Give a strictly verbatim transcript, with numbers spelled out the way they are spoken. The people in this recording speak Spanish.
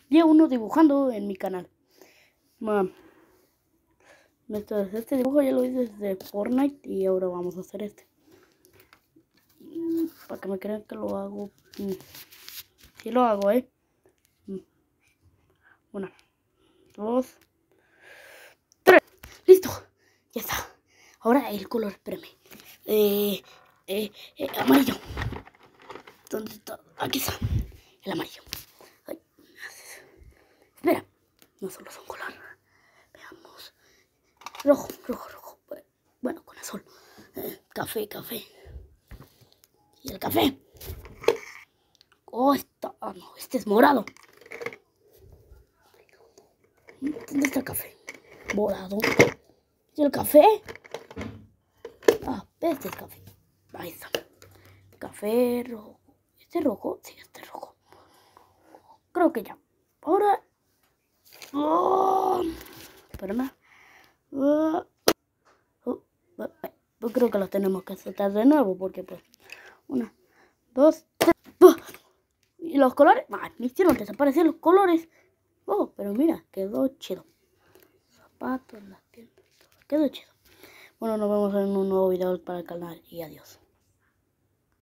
día uno dibujando en mi canal. Bueno, este dibujo ya lo hice desde Fortnite y ahora vamos a hacer este. Para que me crean que lo hago. Sí lo hago, eh. Una, dos, tres. Listo. Ya está. Ahora el color, espérame. Eh, eh, eh, amarillo. ¿Dónde está? Aquí está. El amarillo. Ay. Espera. No solo son color. Veamos. Rojo, rojo, rojo. Bueno, con azul. Eh, café, café. Y el café. Oh, está. Ah, no, este es morado. ¿Dónde está el café? Morado. ¿Y el café? Ah, este es café. Ahí está. Café rojo. ¿Este es rojo? Sí, este es rojo. Creo que ya. Ahora. Oh, espérame. Oh, oh, oh, pues creo que los tenemos que soltar de nuevo porque pues. Una, dos, tres. Oh, y los colores. Ah, me hicieron desaparecer los colores. Oh, pero mira, quedó chido. Zapatos, las tiendas. Quedó chido. Bueno, nos vemos en un nuevo video para el canal y adiós.